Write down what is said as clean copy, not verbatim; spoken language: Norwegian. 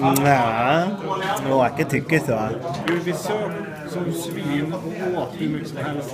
Nej, det var inte tyckes så. Vi såg som svin och åt hur mycket som helst.